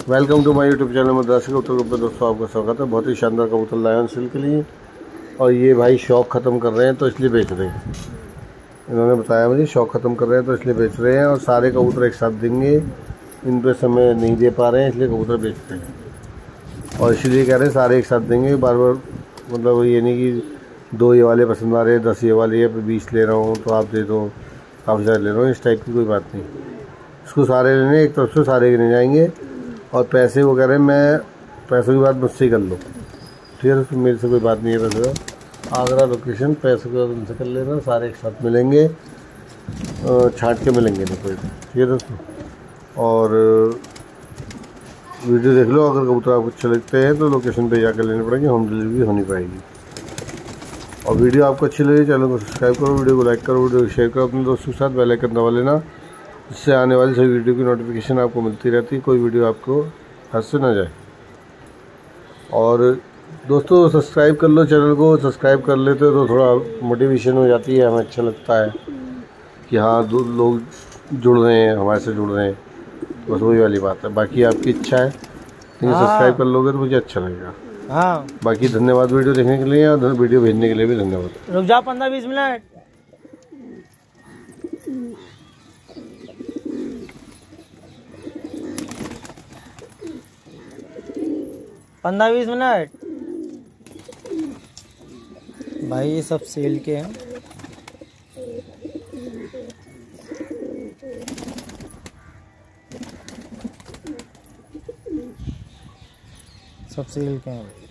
Welcome to my YouTube channel Madrasi Kabootar पर दोस्तों आपका स्वागत है। बहुत ही शानदार कबूतर लाए हैं सेल के लिए और ये भाई शौक ख़त्म कर रहे हैं तो इसलिए बेच रहे हैं। इन्होंने बताया मुझे शौक ख़त्म कर रहे हैं तो इसलिए बेच रहे हैं और सारे कबूतर एक साथ देंगे। इन पे समय नहीं दे पा रहे हैं इसलिए कबूतर बेच रहे हैं और इसीलिए कह रहे हैं सारे एक साथ देंगे। बार बार मतलब ये नहीं कि 2 ये वाले पसंद आ रहे हैं 10 ये वाले है 20 ले रहा हूँ तो आप दे दो, आप ज़्यादा ले रहा हूँ, इस टाइप की कोई बात नहीं। इसको सारे लेने एक तरफ से सारे गिने जाएंगे और पैसे वो कह रहे हैं मैं पैसों की बात मुझसे ही कर लो, ठीक है दोस्तों, मेरे से कोई बात नहीं है पैसे का। आगरा लोकेशन पैसे को उनसे कर लेना, सारे एक साथ मिलेंगे, छाँट के मिलेंगे नहीं कोई, ठीक है दोस्तों। और वीडियो देख लो, अगर कबूतर आपको अच्छे लगते हैं तो लोकेशन पे जाकर लेने पड़ेंगे, होम डिलीवरी होनी पाएगी। और वीडियो आपको अच्छी लगी चैनल को सब्सक्राइब करो, वीडियो को लाइक करो, वीडियो को शेयर करो अपने दोस्तों के साथ, बेल आइकन दबा लेना, इससे आने वाली सभी वीडियो की नोटिफिकेशन आपको मिलती रहती है, कोई वीडियो आपको हाथ से ना जाए। और दोस्तों सब्सक्राइब कर लो चैनल को, सब्सक्राइब कर लेते हो तो थोड़ा मोटिवेशन हो जाती है, हमें अच्छा लगता है कि हाँ 2 लोग जुड़ रहे हैं, हमारे से जुड़ रहे हैं, बस वही वाली बात है। बाकी आपकी इच्छा है लेकिन सब्सक्राइब कर लोगे तो मुझे अच्छा लगेगा। हाँ, बाकी धन्यवाद वीडियो देखने के लिए और वीडियो भेजने के लिए भी धन्यवाद। रुक जाओ 15-20 मिनट। 15-20 मिनट भाई, ये सब सेल के हैं। सब सेल के हैं भाई।